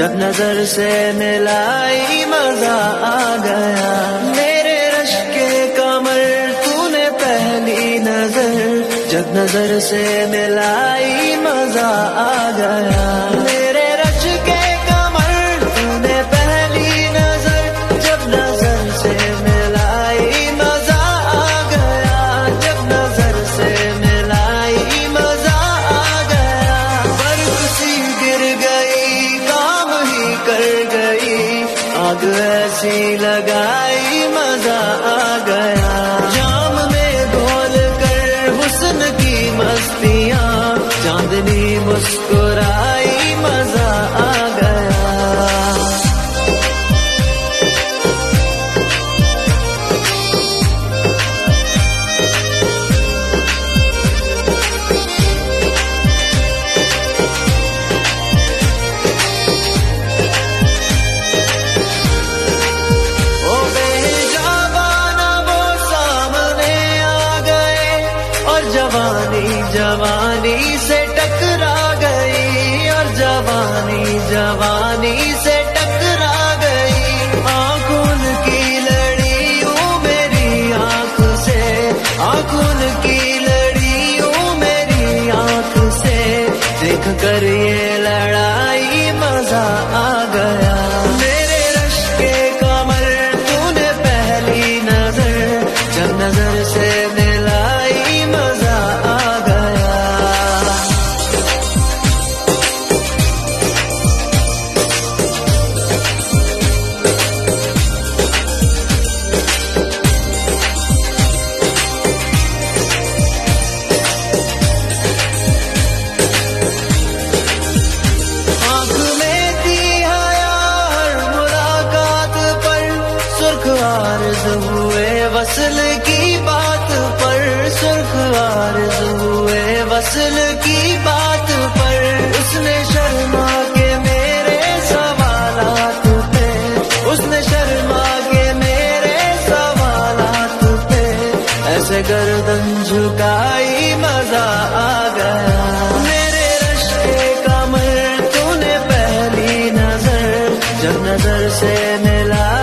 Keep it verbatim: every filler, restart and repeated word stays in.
जब नजर से मिलाई मजा आ गया। मेरे रश के कमर तूने पहली नजर, जब नजर से मिलाई मजा आ गया। मेरे रश के कमर तूने पहली नजर, जब नजर से मिलाई मजा आ गया। जब नजर से मिलाई मजा आ गया। बर्फ सी गिर गई, काम ही कर गई, आग ऐसी लगाई मजा आ गया। जाम में घोल कर हुस्न की मस्तियां, चांदनी मुस्कुराई मजा आ गया। ओ बेजाबाना वो सामने आ गए, और जवानी जवानी से टकरा गई, और जवानी जवानी से टकरा गई। आंखों की लड़ी ओ मेरी आंख से, आंखों की लड़ी ओ मेरी आंख से, देख कर ये लड़ाई मजा आ गया। मेरे रश के कमर तूने पहली नजर, जब नजर से मिलाई मजा आ गया। आंख में थी हया हर मुलाकात पर, सुर्ख आरज़ हुए वसल की बात पर, सुर्ख आरज़ हुए वसल की बात पर। उसने शर्मा के मेरे सवालात पे, उसने शर्मा के मेरे सवालात पे, ऐसे गर्दन झुकाई मजा आ गया। मेरे रश के कमर तूने पहली नजर, जब नजर से मिला